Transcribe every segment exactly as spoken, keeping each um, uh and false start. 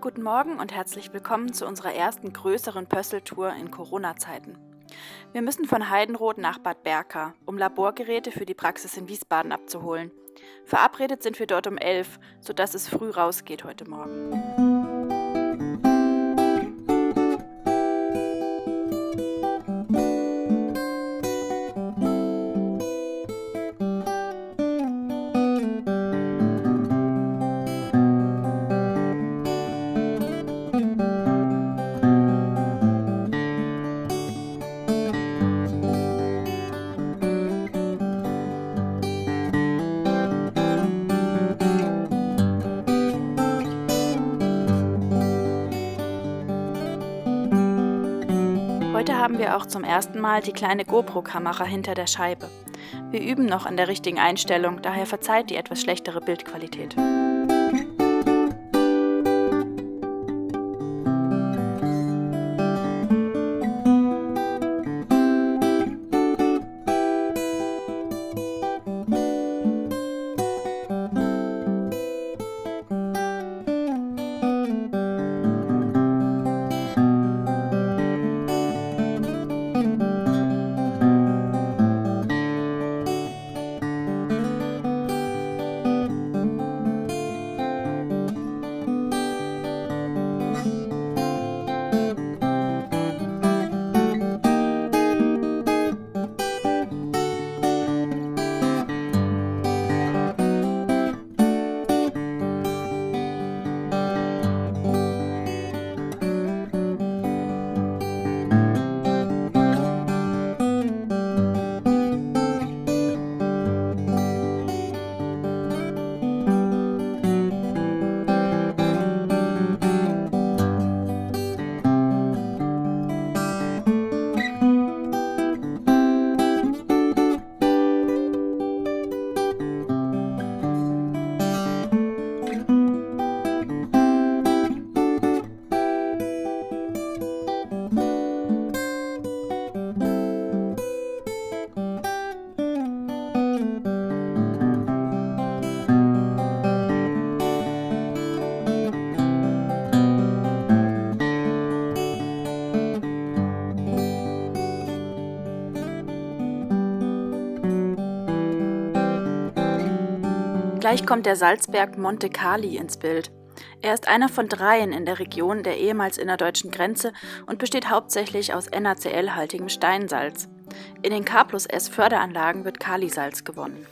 Guten Morgen und herzlich willkommen zu unserer ersten größeren Pösseltour in Corona-Zeiten. Wir müssen von Heidenroth nach Bad Berka, um Laborgeräte für die Praxis in Wiesbaden abzuholen. Verabredet sind wir dort um elf, sodass es früh rausgeht heute Morgen. Heute haben wir auch zum ersten Mal die kleine GoPro-Kamera hinter der Scheibe. Wir üben noch an der richtigen Einstellung, daher verzeiht die etwas schlechtere Bildqualität. Gleich kommt der Salzberg Monte Cali ins Bild. Er ist einer von dreien in der Region der ehemals innerdeutschen Grenze und besteht hauptsächlich aus N A C L-haltigem Steinsalz. In den K plus S Förderanlagen wird Kalisalz gewonnen.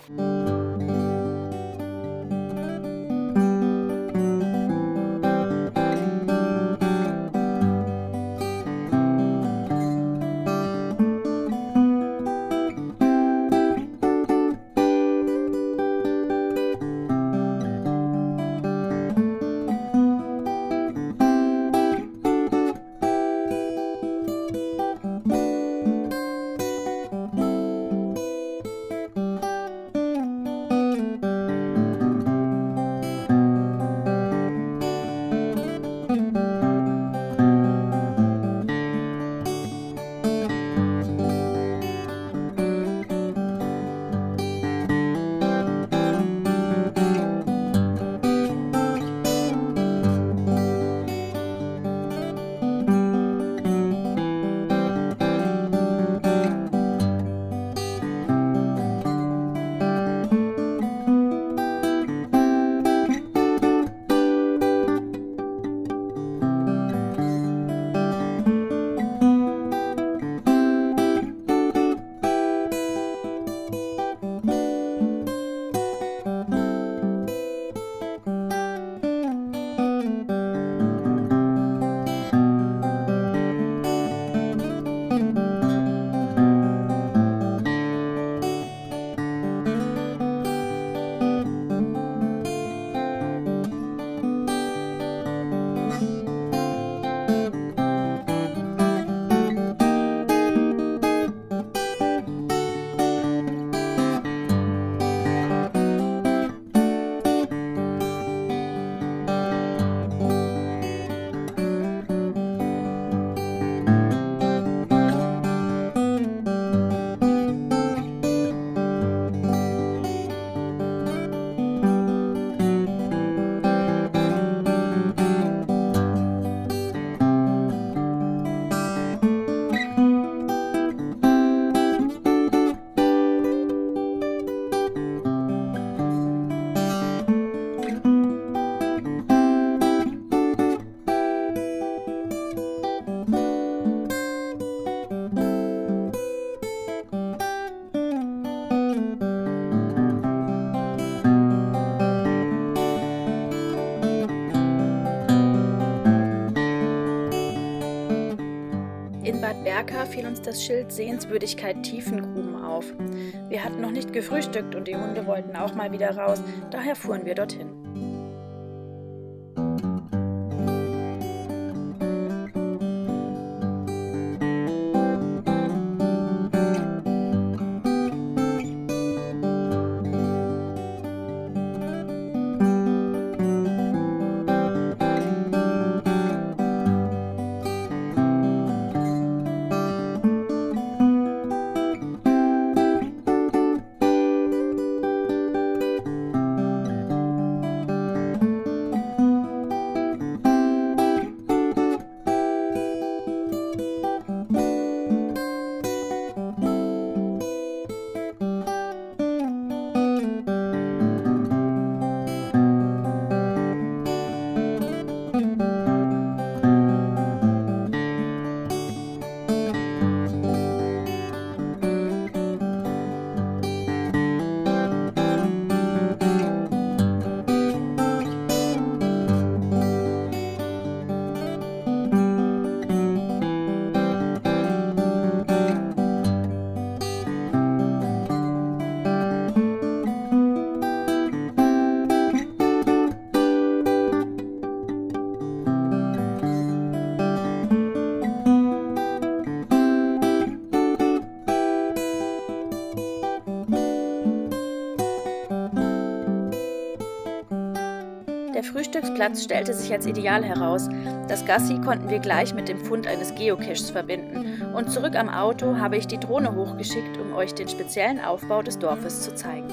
Bad Berka fiel uns das Schild Sehenswürdigkeit Tiefengruben auf. Wir hatten noch nicht gefrühstückt und die Hunde wollten auch mal wieder raus, daher fuhren wir dorthin. Der Frühstücksplatz stellte sich als ideal heraus. Das Gassi konnten wir gleich mit dem Fund eines Geocaches verbinden und zurück am Auto habe ich die Drohne hochgeschickt, um euch den speziellen Aufbau des Dorfes zu zeigen.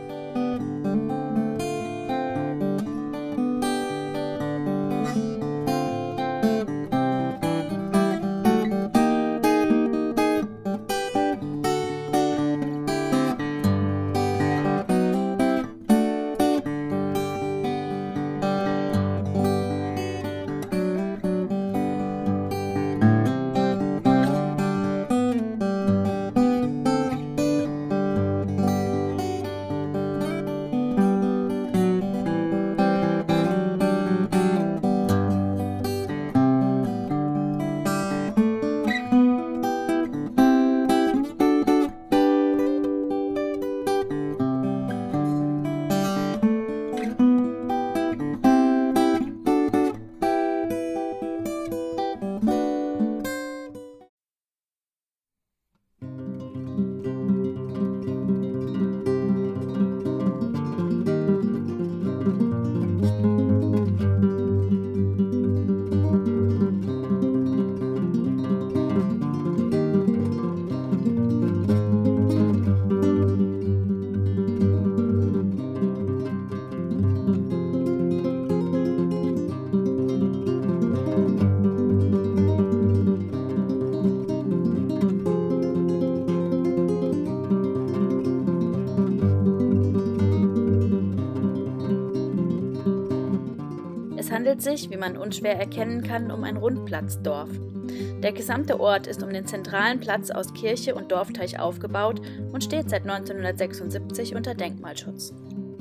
Es handelt sich, wie man unschwer erkennen kann, um ein Rundplatzdorf. Der gesamte Ort ist um den zentralen Platz aus Kirche und Dorfteich aufgebaut und steht seit neunzehnhundertsechsundsiebzig unter Denkmalschutz.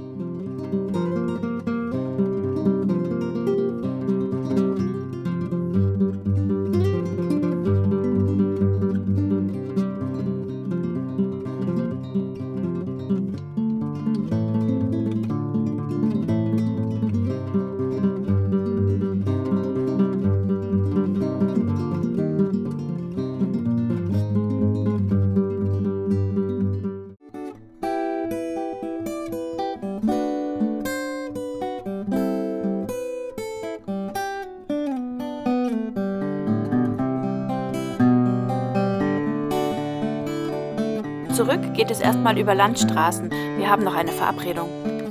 Zurück geht es erstmal über Landstraßen. Wir haben noch eine Verabredung.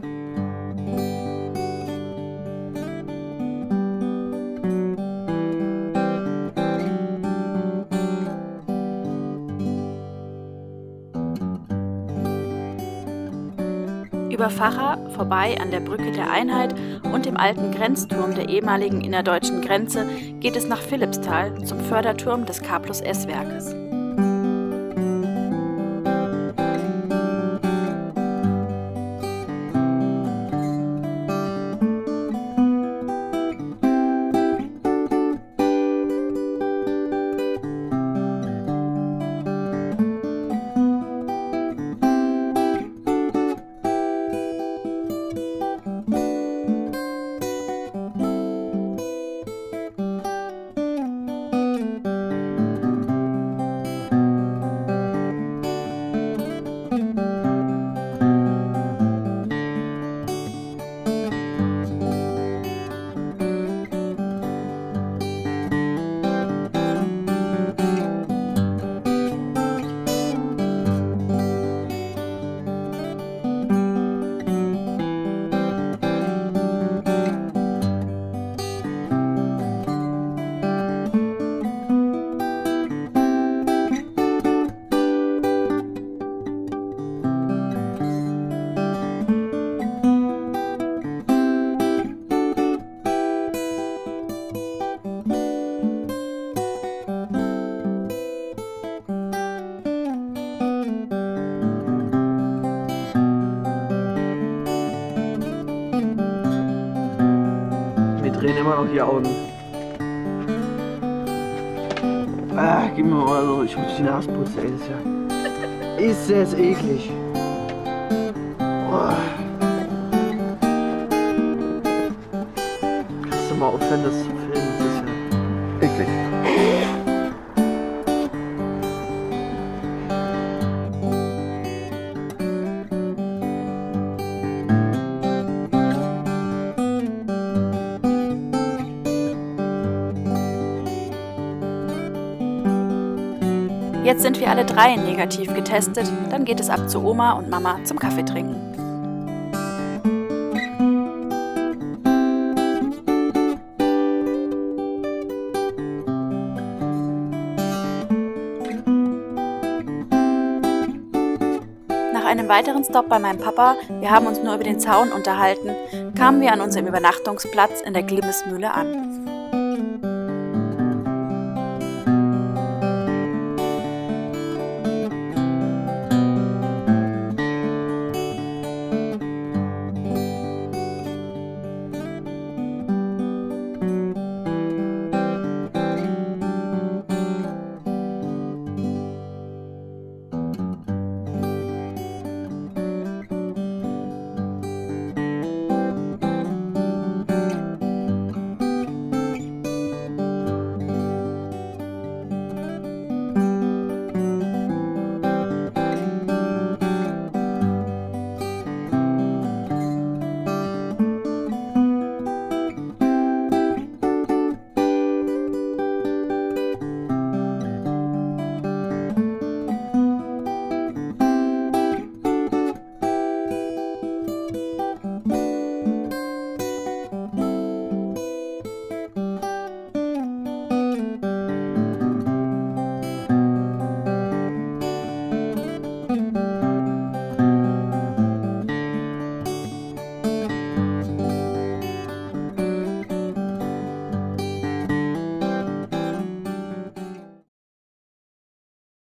Über Facha, vorbei an der Brücke der Einheit und dem alten Grenzturm der ehemaligen innerdeutschen Grenze geht es nach Philippsthal zum Förderturm des K plus S-Werkes. drehen immer noch die Augen. Ah, gib mir mal so, ich muss die Nase putzen, ey, das ist ja... Ist das eklig. Oh. Kannst du mal aufhören, das zu filmen, das ist ja... eklig. Jetzt sind wir alle drei negativ getestet, dann geht es ab zu Oma und Mama zum Kaffee trinken. Nach einem weiteren Stopp bei meinem Papa, wir haben uns nur über den Zaun unterhalten, kamen wir an unserem Übernachtungsplatz in der Glimmesmühle an.